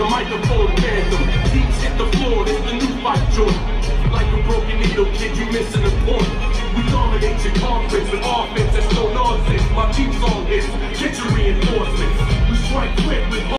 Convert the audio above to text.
the microphone phantom. Beats hit the floor, it's the new fight joint. Like a broken needle, kid, you missing the point. We dominate your conference with offense that's no nonsense. My team's on hits, get your reinforcements. We strike quick with